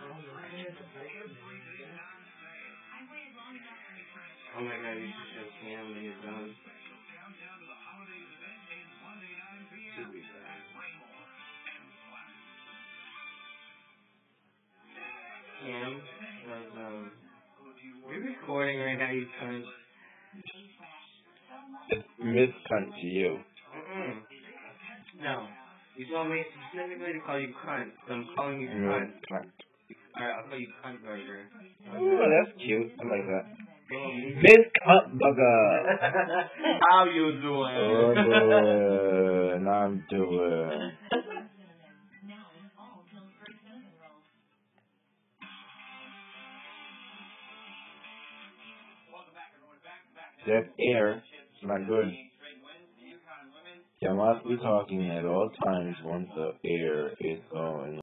Oh my god, you should show Cam when you're done. Should be bad. Cam, you're recording right now, you cunt. It's miscunt to you. No. You told me specifically to call you cunt, so I'm calling you cunt. Cunt. Alright, I'll call you cunt burger. Ooh, that's cute. I like that. Miscunt burger. How you doing? Oh, good. I'm doing. That air is not good. You must be talking at all times once the air is going.